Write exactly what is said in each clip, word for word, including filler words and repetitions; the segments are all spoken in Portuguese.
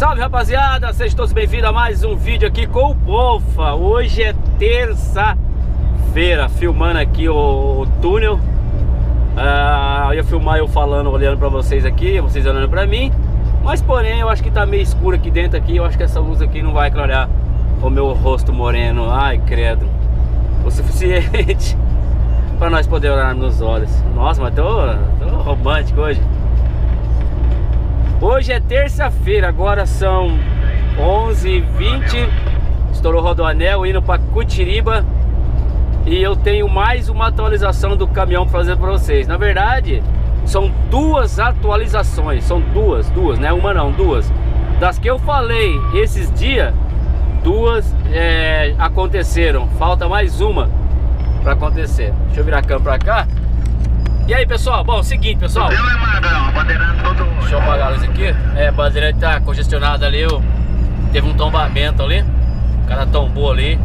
Salve, rapaziada, sejam todos bem-vindos a mais um vídeo aqui com o Bofa. Hoje é terça-feira, filmando aqui o, o túnel. ah, Eu ia filmar eu falando, olhando pra vocês aqui, vocês olhando pra mim. Mas porém, eu acho que tá meio escuro aqui dentro aqui. Eu acho que essa luz aqui não vai clarear o meu rosto moreno. Ai, credo. O suficiente pra nós poder olhar nos olhos. Nossa, mas tô, tô romântico hoje. Hoje é terça-feira, agora são onze e vinte. Estourou o Rodoanel, indo para Cutiriba. E eu tenho mais uma atualização do caminhão para fazer para vocês. Na verdade, são duas atualizações. São duas, duas, né? Uma não, duas. Das que eu falei esses dias, duas é, aconteceram. Falta mais uma para acontecer. Deixa eu virar a câmera para cá. E aí, pessoal, bom, seguinte, pessoal. Deixa eu apagar a luz aqui. É, a Bandeirante tá congestionada ali. Ó. Teve um tombamento ali. O cara tombou ali.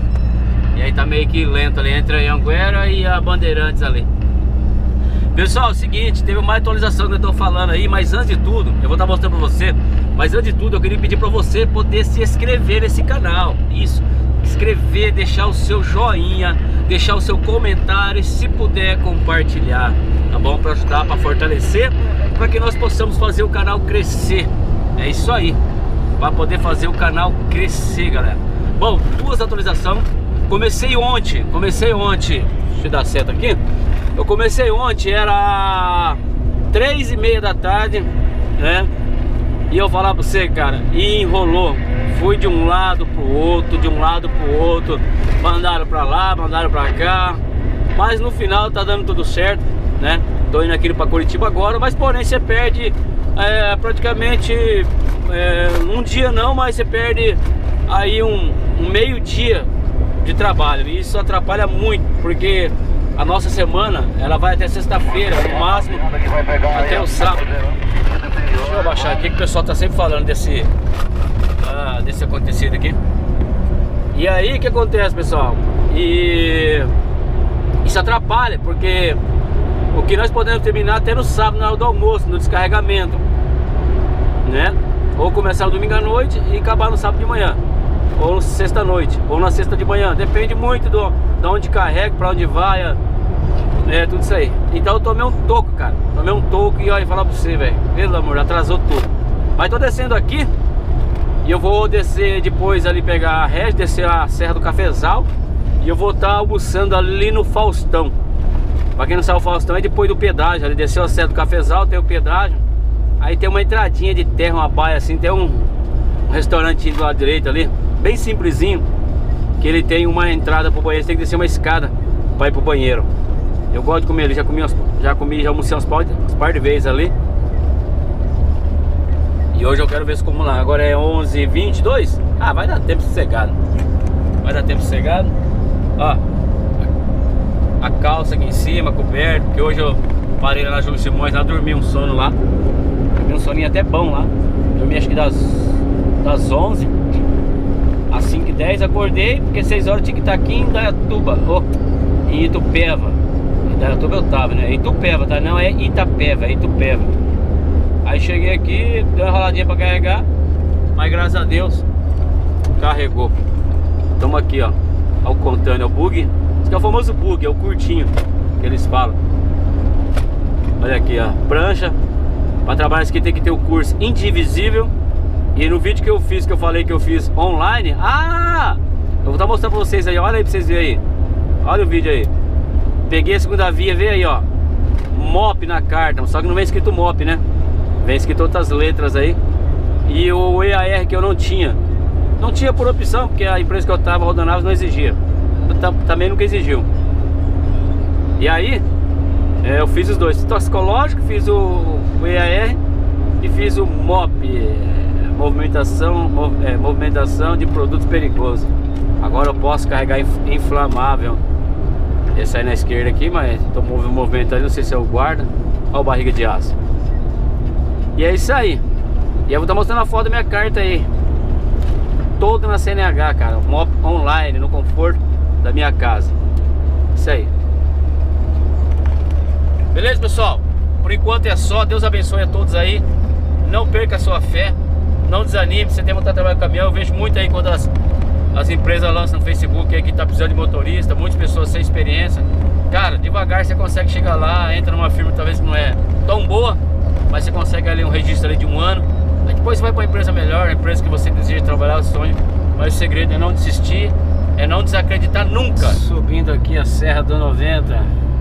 E aí tá meio que lento ali entre a Anguera e a Bandeirantes ali. Pessoal, é o seguinte, teve uma atualização que eu tô falando aí. Mas antes de tudo, eu vou estar mostrando pra você. Mas antes de tudo, eu queria pedir pra você poder se inscrever nesse canal. Isso, inscrever, deixar o seu joinha, deixar o seu comentário e, se puder, compartilhar, tá bom? Para ajudar, para fortalecer, para que nós possamos fazer o canal crescer. É isso aí, para poder fazer o canal crescer, galera. Bom, duas atualizações. Comecei ontem, comecei ontem. Deixa eu dar seta aqui. Eu comecei ontem, era três e meia da tarde, né? E eu falar pra você, cara, e enrolou. Fui de um lado pro outro, de um lado pro outro. Mandaram pra lá, mandaram pra cá. Mas no final tá dando tudo certo, né? Tô indo aqui pra Curitiba agora. Mas porém você perde é, praticamente é, um dia não, mas você perde aí um, um meio dia de trabalho. E isso atrapalha muito, porque a nossa semana, ela vai até sexta-feira, no máximo até o sábado. Deixa eu abaixar aqui que o pessoal tá sempre falando desse ah, desse acontecido aqui. E aí o que acontece, pessoal? E isso atrapalha, porque o que nós podemos terminar até no sábado, na hora do almoço, no descarregamento, né? Ou começar no domingo à noite e acabar no sábado de manhã, ou na sexta noite, ou na sexta de manhã. Depende muito do, de onde carrega, pra onde vai. É, tudo isso aí. Então eu tomei um toco, cara. Tomei um toco e olha, falar pra você, velho. Pelo amor, atrasou tudo. Mas tô descendo aqui. E eu vou descer depois ali, pegar a Regi, descer a Serra do Cafezal. E eu vou estar almoçando ali no Faustão. Pra quem não sabe, o Faustão é depois do pedágio. Ali desceu a Serra do Cafezal, tem o pedágio. Aí tem uma entradinha de terra, uma baia assim. Tem um, um restaurantinho do lado direito ali, bem simplesinho. Que ele tem uma entrada pro banheiro. Você tem que descer uma escada pra ir pro banheiro. Eu gosto de comer ali, já comi, já comi, já almocei umas par, umas par de vezes ali. E hoje eu quero ver se como lá. Agora é onze e vinte e dois. Ah, vai dar tempo sossegado. Vai dar tempo sossegado. Ó, a calça aqui em cima, coberto. Porque hoje eu parei lá na Júlio Simões, lá dormi um sono lá. Dormi um soninho até bom lá. Dormi acho que das, das onze às cinco e dez. Acordei, porque seis horas eu tinha que estar aqui em Indaiatuba, oh, em Itupeva. Indaiatuba eu tava, né? Itupeva, tá? Não é Itapeva, é Itupeva. Aí cheguei aqui, deu uma roladinha pra carregar, mas graças a Deus carregou. Tamo aqui, ó. Olha o contando, é o bug. Esse que é o famoso bug, é o curtinho que eles falam. Olha aqui, ó. Prancha. Pra trabalhar isso aqui tem que ter o curso indivisível. E no vídeo que eu fiz, que eu falei que eu fiz online. Ah! Eu vou estar mostrando pra vocês aí, olha aí pra vocês verem aí. Olha o vídeo aí. Peguei a segunda via, vê aí, ó. M O P na carta, só que não vem escrito M O P, né? Vem escrito outras letras aí. E o E A R que eu não tinha. Não tinha por opção, porque a empresa que eu tava, Rodonaves, não exigia. Também nunca exigiu. E aí, é, eu fiz os dois. Toxicológico, fiz o, o E A R e fiz o M O P. Movimentação, mov, é, movimentação de produtos perigosos. Agora eu posso carregar inflamável. Esse aí na esquerda aqui, mas tô movendo um movimento ali, não sei se é o guarda. Olha o barriga de aço. E é isso aí. E eu vou estar mostrando a foto da minha carta aí. Toda na C N H, cara. M O P online, no conforto da minha casa. Isso aí. Beleza, pessoal? Por enquanto é só. Deus abençoe a todos aí. Não perca a sua fé. não desanime, você tem vontade de trabalhar com caminhão. Eu vejo muito aí quando as, as empresas lançam no Facebook aí que tá precisando de motorista, muitas pessoas sem experiência. Cara, devagar você consegue chegar lá, entra numa firma talvez que não é tão boa, mas você consegue ali um registro ali de um ano. Aí depois você vai para uma empresa melhor, a empresa que você deseja trabalhar, o sonho. Mas o segredo é não desistir, é não desacreditar nunca. Subindo aqui a Serra do noventa.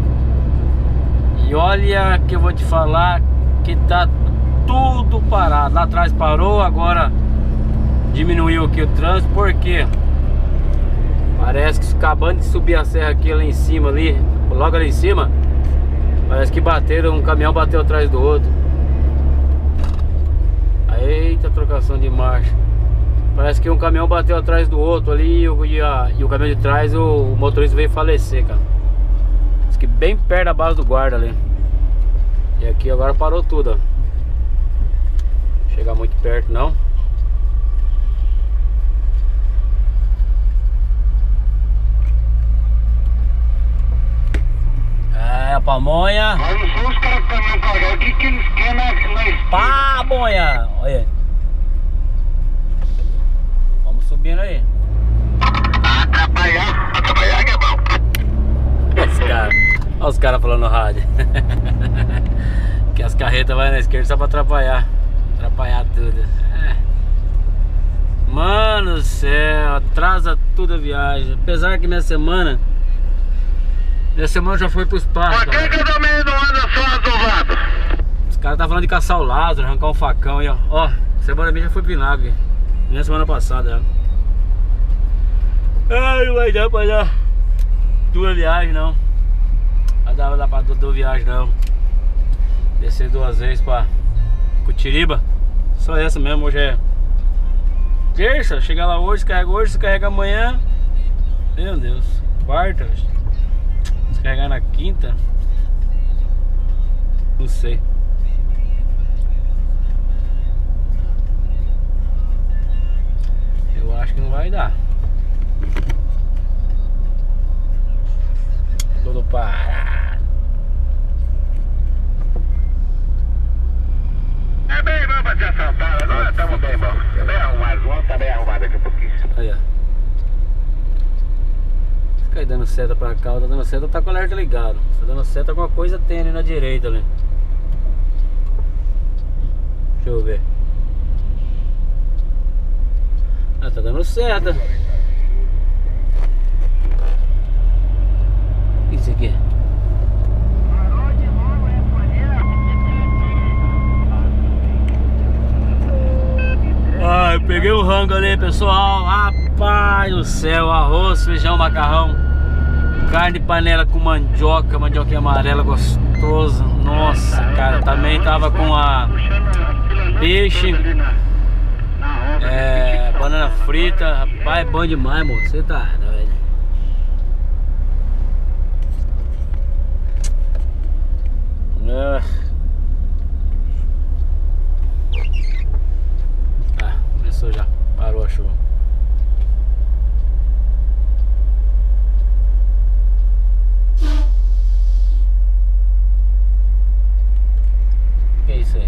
E olha que eu vou te falar que tá tudo parado. Lá atrás parou, agora diminuiu aqui o trânsito. Por quê? Parece que acabando de subir a serra aqui lá em cima ali, logo ali em cima, parece que bateram, um caminhão bateu atrás do outro. Eita, trocação de marcha. Parece que um caminhão bateu atrás do outro ali e o, e a, e o caminhão de trás, o, o motorista veio falecer, cara. Diz que bem perto da base do guarda ali. E aqui agora parou tudo, ó. Chegar muito perto não. É, a pamonha. Pamonha. Olha. Vamos subindo aí. Atrapalhar, atrapalhar que é bom. Os caras, olha os caras falando no rádio. Que as carretas vai na esquerda só pra atrapalhar. Atrapalhar tudo. É. Mano do céu, atrasa tudo a viagem. Apesar que minha semana Minha semana já foi pros pastos. Por que que eu também não ando só azulado? Os caras tá falando de caçar o Lázaro, arrancar um facão aí, ó. Ó, semana minha já foi vinagre. Minha semana passada, ó. Ai, não vai dar pra dar duas viagens, não. Vai dar, vai dar pra duas viagens, não. Descer duas vezes pra Cutiriba. Só essa mesmo, hoje é terça, chega lá hoje, carrega hoje, se carrega amanhã. Meu Deus, quarta, se carregar na quinta, não sei. Eu acho que não vai dar. Tudo parado. É bem, vamos fazer assaltada, nós estamos bem bom. Tá bem arrumado, vamos estar bem arrumado daqui a pouquinho. Aí, ó. Fica aí dando seta pra cá, tá dando seta, tá com o alerta ligado. Tá dando seta, alguma coisa tem ali na direita ali. Deixa eu ver. Ah, tá dando seta. O que é isso aqui? Ah, eu peguei o rango ali, pessoal. Rapaz do céu, arroz, feijão, macarrão, carne de panela com mandioca, mandioca amarela gostosa. Nossa, cara, também tava com a peixe, é, banana frita. Rapaz, é bom demais, moço. Você tá doido. Ah. Ah, começou já. Parou a chuva. O que é isso aí?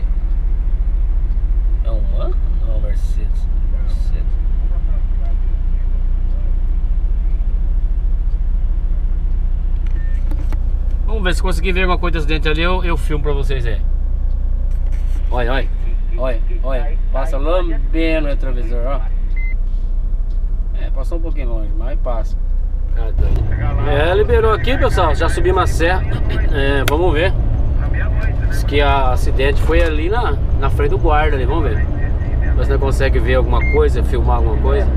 É uma? Não, é um Mercedes. Mercedes. Vamos ver se conseguir ver alguma coisa dentro ali, eu, eu filmo pra vocês aí. Olha, olha. Olha, olha. Passa lambendo o retrovisor, ó. É, passou um pouquinho longe, mas passa. Cara, doido. É, liberou aqui, pessoal. Já subimos a serra. É, vamos ver. Diz que a acidente foi ali na, na frente do guarda ali, vamos ver. Você não consegue ver alguma coisa, filmar alguma coisa.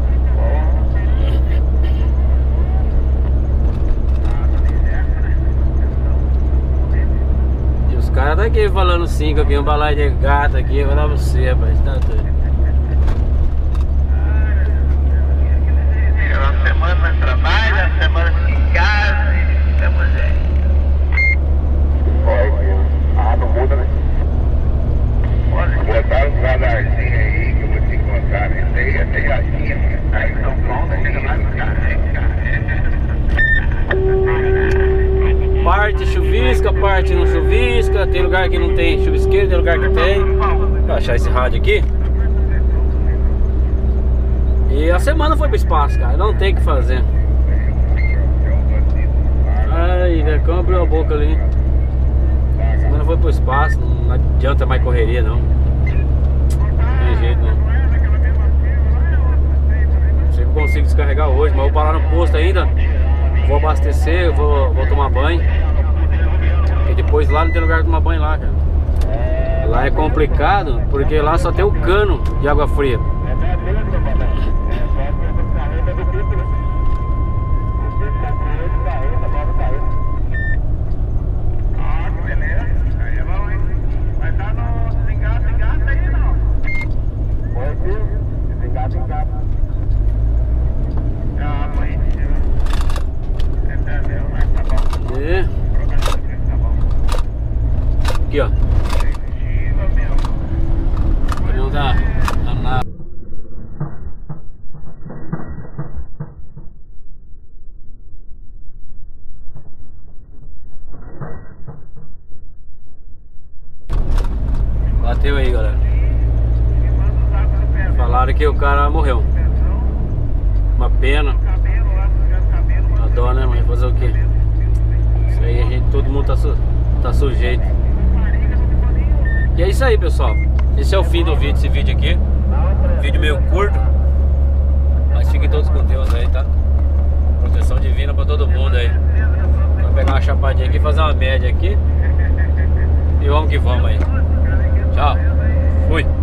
E os caras tá aqui falando cinco aqui, um balaio de gato aqui, eu vou dar pra você, rapaz, tá doido. É uma semana de trabalho, uma semana em casa e estamos aí. Ah, não muda, né? Olha, botaram um radarzinho aí que eu vou te contar, né? Tem até assim, aí estão prontos, chega lá no carro. Parte chuvisca, parte não chuvisca. Tem lugar que não tem chuvisqueiro, tem lugar que tem. Vou achar esse rádio aqui. E a semana foi pro espaço, cara. Não tem o que fazer. Ai, velho, como abriu a boca ali. A semana foi pro espaço. Não adianta mais correria, não. Não tem jeito, não. Não sei que eu consigo descarregar hoje, mas eu vou parar no posto ainda. Vou abastecer, vou, vou tomar banho. E depois lá não tem lugar de tomar banho lá, cara. Lá é complicado, porque lá só tem o cano de água fria. E... aqui, ó. Não dá, dá nada. Bateu aí, galera. Falaram que o cara morreu. Uma pena. A dó, né, mas fazer o quê? Isso aí a gente, todo mundo tá, su, tá sujeito. E é isso aí, pessoal. Esse é o fim do vídeo, esse vídeo aqui. Vídeo meio curto, mas fiquem todos com Deus aí, tá? Proteção divina pra todo mundo aí. Vou pegar uma chapadinha aqui, fazer uma média aqui. E vamos que vamos aí. Tchau. Fui.